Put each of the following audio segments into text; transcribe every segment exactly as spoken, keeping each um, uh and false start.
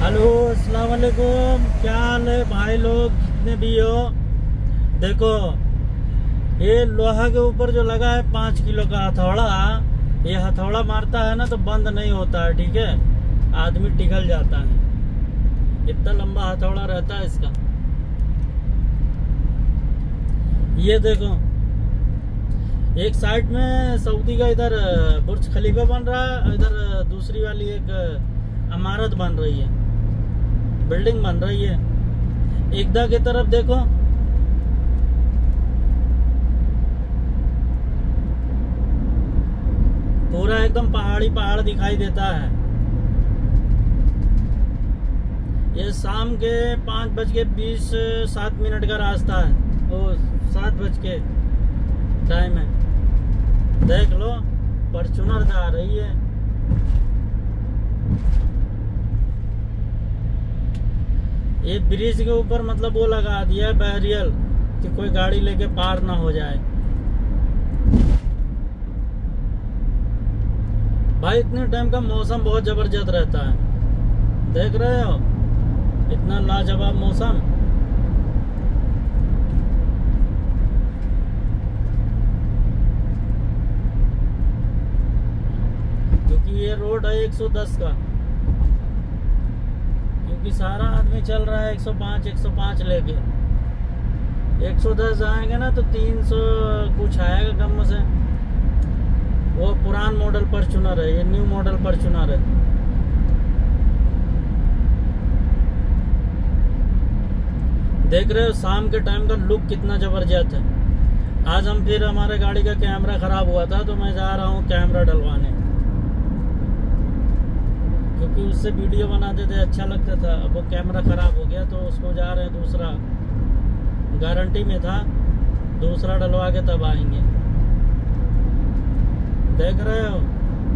Hello, अस्सलाम वालेकुम। क्या हाल है भाई लोग, जितने भी हो। देखो, ये लोहा के ऊपर जो लगा है पाँच किलो का हथौड़ा, ये हथौड़ा मारता है ना तो बंद नहीं होता है, ठीक है। आदमी पिघल जाता है, इतना लंबा हथौड़ा रहता है इसका। ये देखो, एक साइड में सऊदी का इधर बुर्ज खलीफा बन रहा है, इधर दूसरी वाली एक इमारत बन रही है, बिल्डिंग बन रही है। एकदा की तरफ देखो, पूरा एकदम पहाड़ी पहाड़ दिखाई देता है। ये शाम के पाँच बज के बीस सात मिनट का रास्ता है, वो सात बज के टाइम है। देख लो, फॉर्च्यूनर जा रही है। ये ब्रिज के ऊपर मतलब वो लगा दिया है बैरियर, कि कोई गाड़ी लेके पार ना हो जाए। भाई इतने टाइम का मौसम बहुत जबरदस्त रहता है, देख रहे हो, इतना लाजवाब मौसम। क्योंकि ये रोड है एक सौ दस का, क्योंकि सारा आदमी चल रहा है एक सौ पाँच एक सौ पाँच लेके। एक सौ दस आएंगे ना तो तीन सौ कुछ आएगा कम से। वो पुरान मॉडल फॉर्च्यूनर है, ये न्यू मॉडल फॉर्च्यूनर है। देख रहे हो शाम के टाइम का लुक कितना जबरदस्त है। आज हम फिर हमारे गाड़ी का कैमरा खराब हुआ था, तो मैं जा रहा हूँ कैमरा डलवाने, क्योंकि उससे वीडियो बनाते थे अच्छा लगता था। अब वो कैमरा खराब हो गया तो उसको जा रहे हैं दूसरा, गारंटी में था, दूसरा डलवा के तब आएंगे। देख रहे हो,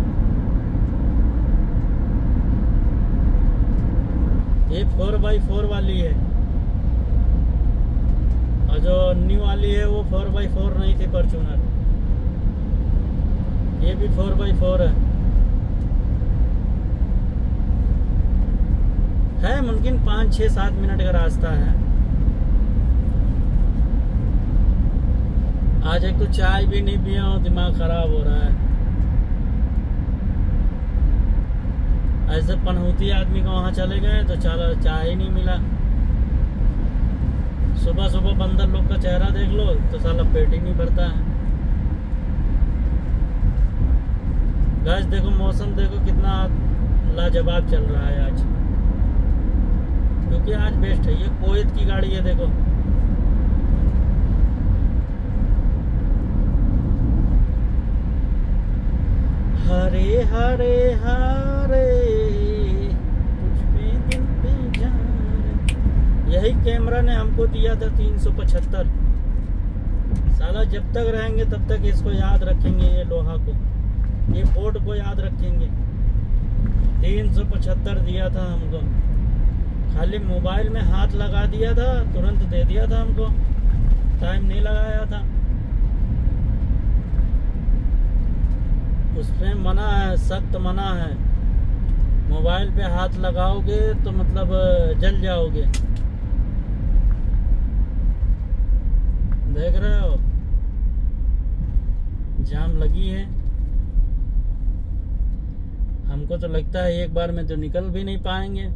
ये फोर बाई फोर वाली है, और जो न्यू वाली है वो फोर बाई फोर नहीं थी फॉर्च्यूनर, ये भी फोर बाई फोर है। है मुमकिन पाँच छः सात मिनट का रास्ता है। आज एक तो चाय भी नहीं पिया हूँ, दिमाग खराब हो रहा है। ऐसे पनहुती आदमी को वहाँ चले गए तो चला चाय ही नहीं मिला। सुबह सुबह बंदर लोग का चेहरा देख लो तो साला पेट ही नहीं भरता है। गाइस देखो, मौसम देखो कितना लाजवाब चल रहा है आज, क्योंकि आज बेस्ट है। ये कोयत की गाड़ी है, देखो हरे हरे हरे कुछ पे दिल पे जा रे। यही कैमरा ने हमको दिया था तीन सौ पचहत्तर। साला जब तक रहेंगे तब तक इसको याद रखेंगे, ये लोहा को, ये बोर्ड को याद रखेंगे। तीन सौ पचहत्तर दिया था हमको, खाली मोबाइल में हाथ लगा दिया था, तुरंत दे दिया था हमको, टाइम नहीं लगाया था। उसमें मना है, सख्त मना है, मोबाइल पे हाथ लगाओगे तो मतलब जल जाओगे। देख रहे हो, जाम लगी है। हमको तो लगता है एक बार में तो निकल भी नहीं पाएंगे,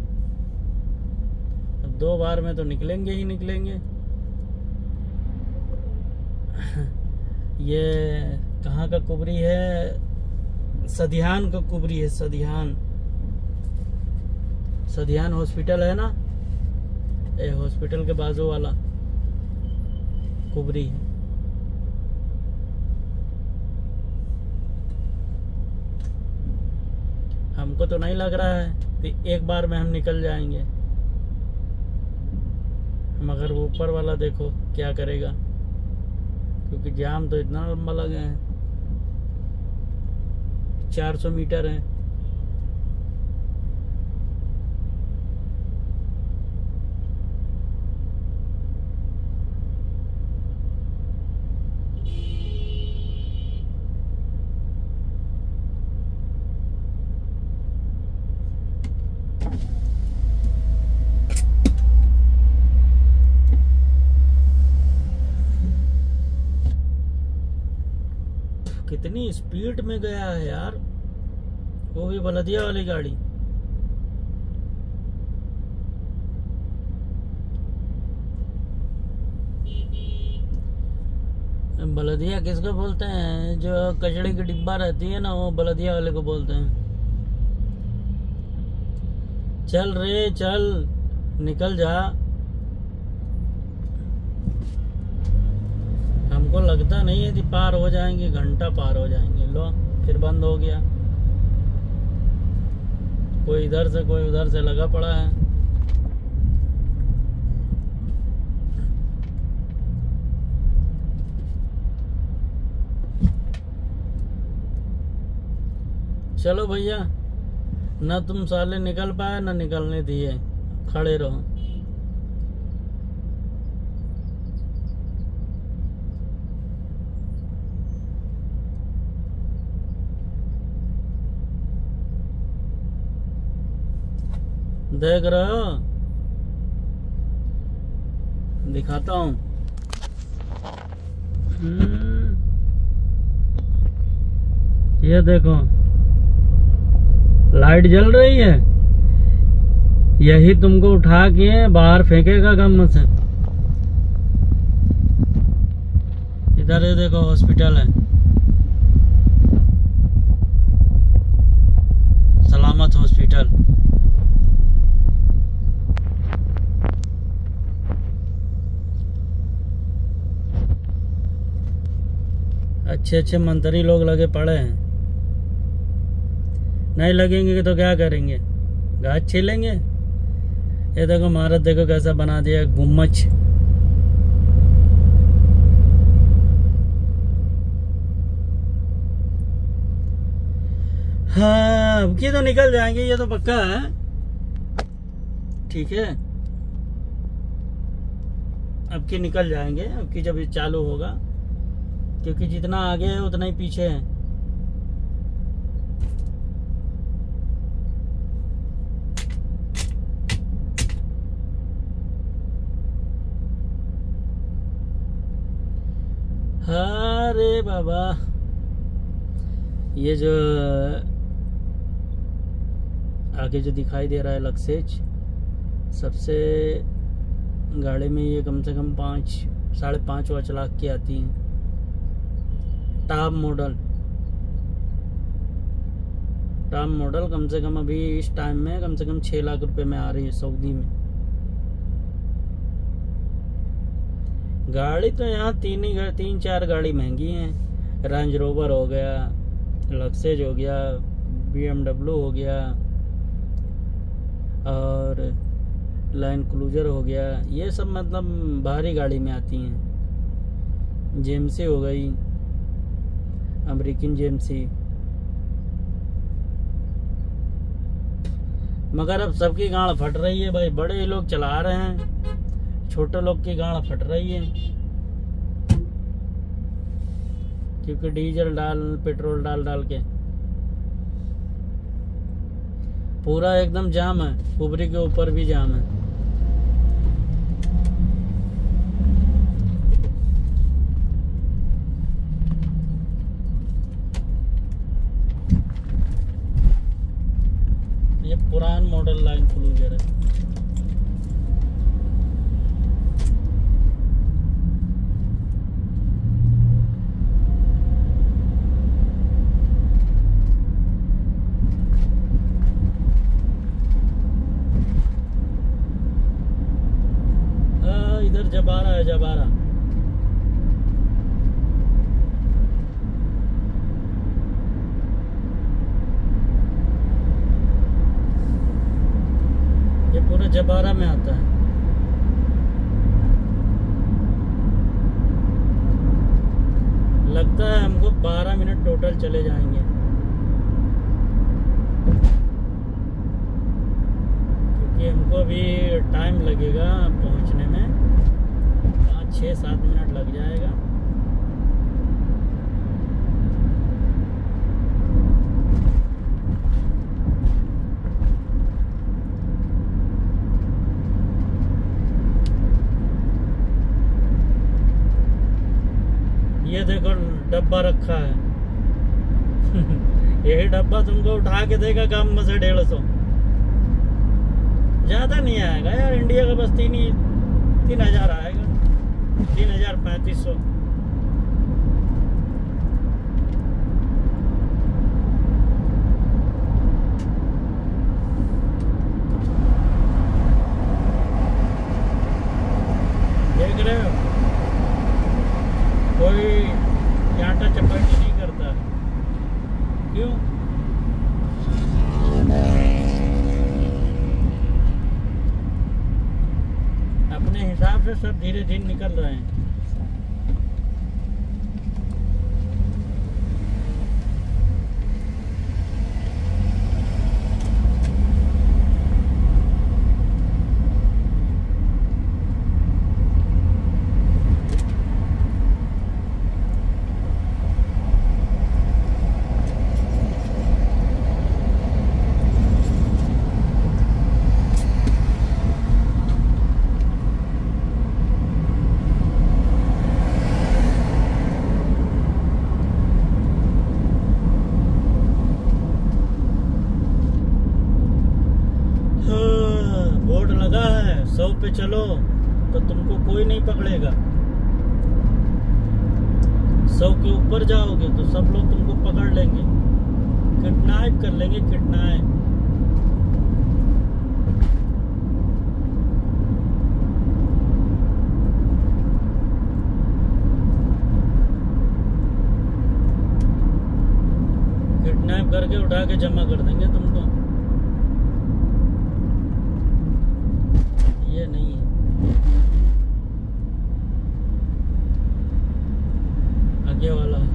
दो बार में तो निकलेंगे ही निकलेंगे। ये कहाँ का कुबरी है? सदियान का कुबरी है, सदियान सदियान हॉस्पिटल है ना, ये हॉस्पिटल के बाजू वाला कुबरी है। हमको तो नहीं लग रहा है कि एक बार में हम निकल जाएंगे, मगर ऊपर वाला देखो क्या करेगा, क्योंकि जाम तो इतना लंबा लगा है, चार सौ मीटर है। कितनी स्पीड में गया है यार, वो भी बलदिया वाली गाड़ी। बलदिया किसको बोलते हैं? जो कचड़े की डिब्बा रहती है ना, वो बलदिया वाले को बोलते हैं। चल रे चल, निकल जा। हमको लगता नहीं है कि पार हो जाएंगे, घंटा पार हो जाएंगे। लो फिर बंद हो गया। कोई इधर से कोई उधर से लगा पड़ा है। चलो भैया, ना तुम साले निकल पाए ना निकलने दिए, खड़े रहो। देख रहे हो, दिखाता हूँ। ये देखो लाइट जल रही है, यही तुमको उठा के बाहर फेंकेगा गम से। इधर ये देखो हॉस्पिटल है, सलामत हॉस्पिटल। अच्छे अच्छे मंत्री लोग लगे पड़े हैं। नहीं लगेंगे तो क्या करेंगे? घास छीलेंगे। ये देखो इमारत देखो कैसा बना दिया, गुम्मच। हाँ अब की तो निकल जाएंगे, ये तो पक्का है। ठीक है, अब की निकल जाएंगे। अब की जब ये चालू होगा, क्योंकि जितना आगे है उतना ही पीछे है। अरे बाबा, ये जो आगे जो दिखाई दे रहा है लक्सेज, सबसे गाड़ी में ये कम से कम पाँच साढ़े पाँच पाँच लाख की आती है। टॉप मॉडल टॉप मॉडल कम से कम अभी इस टाइम में कम से कम छः लाख रुपए में आ रही है सऊदी में। गाड़ी तो यहाँ तीन ही तीन चार गाड़ी महंगी हैं। रेंज रोवर हो गया, लक्सेज हो गया, बी एम डब्ल्यू हो गया और लैंड क्रूजर हो गया। ये सब मतलब भारी गाड़ी में आती हैं। जेएमसी हो गई, अमेरिकन जेएमसी। मगर अब सबकी गाड़ फट रही है भाई। बड़े लोग चला रहे हैं, छोटे लोग की गाड़ फट रही है, क्योंकि डीजल डाल पेट्रोल डाल डाल के पूरा एकदम जाम है। कुबरी के ऊपर भी जाम है। ये पुरान मॉडल लाइन क्रूजर है। इधर जबारा है, जबारा। ये पूरे जबारा में आता है। लगता है हमको बारह मिनट टोटल चले जाएंगे, क्योंकि हमको अभी टाइम लगेगा पहुंचने में। पाँच छः सात मिनट लग जाएगा। ये देखो डब्बा रखा है, यही डब्बा तुमको उठा के देगा कम में से डेढ़ सौ, ज्यादा नहीं आएगा यार। इंडिया का बस तीन ही तीन हजार आएगा, तीन हजार पैंतीस सौ। देख रहे हो, कोई चाटा चपाटी नहीं करता। क्यों? अपने हिसाब से सब धीरे धीरे निकल रहे हैं। सौ पे चलो तो तुमको कोई नहीं पकड़ेगा, सौ के ऊपर जाओगे तो सब लोग तुमको पकड़ लेंगे, किडनैप कर लेंगे, किडनैप। किडनैप करके उठा के जमा कर देंगे तुमको। ये नहीं है, आगे वाला है।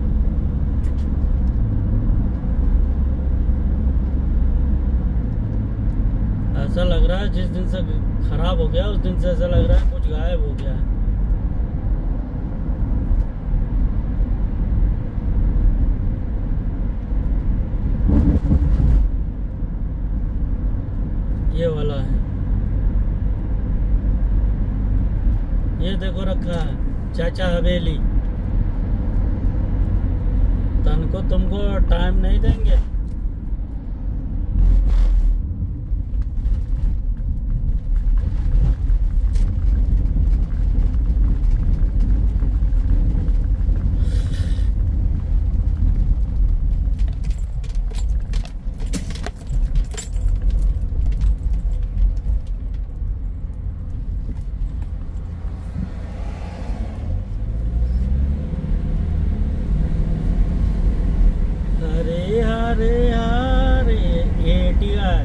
ऐसा लग रहा है जिस दिन से खराब हो गया उस दिन से ऐसा लग रहा है कुछ गायब हो गया है। ये वाला है, ये देखो रखा है चाचा हवेली। तन को तुमको टाइम नहीं देंगे। हरे हरे एटीआर।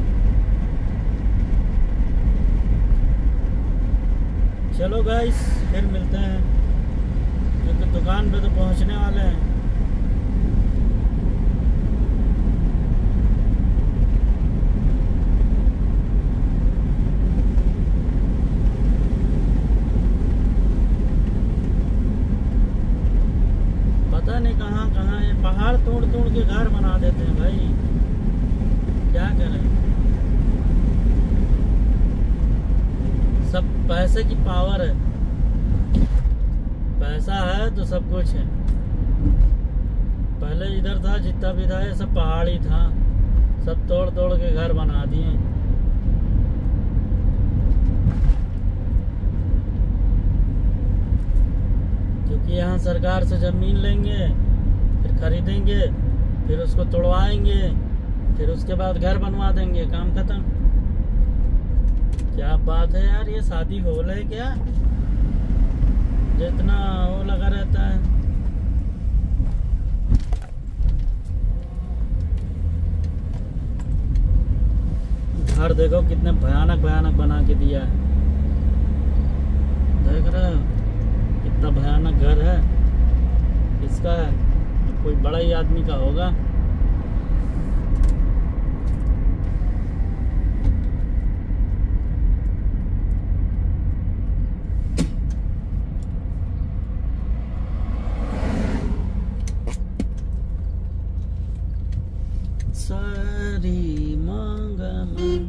चलो गाइस फिर मिलते हैं, क्योंकि दुकान पे तो पहुंचने वाले हैं। पता नहीं कहाँ कहाँ ये पहाड़ तोड़ तोड़ के घर बना देते हैं भाई, क्या करें। सब पैसे की पावर है, पैसा है तो सब कुछ है। पहले इधर था जितना भी था ये सब पहाड़ी था, सब तोड़ तोड़ के घर बना दिए। क्योंकि यहाँ सरकार से जमीन लेंगे, फिर खरीदेंगे, फिर उसको तोड़वाएंगे, फिर उसके बाद घर बनवा देंगे, काम खत्म। क्या बात है यार, ये शादी हॉल है क्या? जितना वो लगा रहता है। घर देखो कितने भयानक भयानक बना के दिया है, देख रहे हो कितना भयानक घर है। किसका है? कोई बड़ा ही आदमी का होगा। सारी मांगा में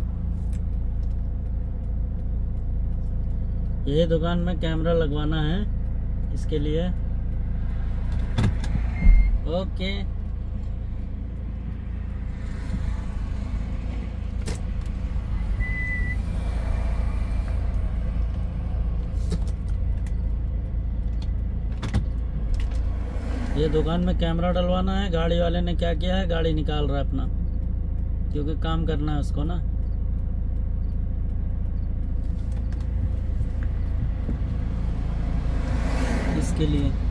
ये दुकान में कैमरा लगवाना है, इसके लिए ओके। ये दुकान में कैमरा डलवाना है। गाड़ी वाले ने क्या किया है, गाड़ी निकाल रहा है अपना, क्योंकि काम करना है उसको ना। इसके लिए